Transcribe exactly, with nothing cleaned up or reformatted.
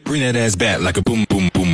Bring that ass back like a boom, boom, boom.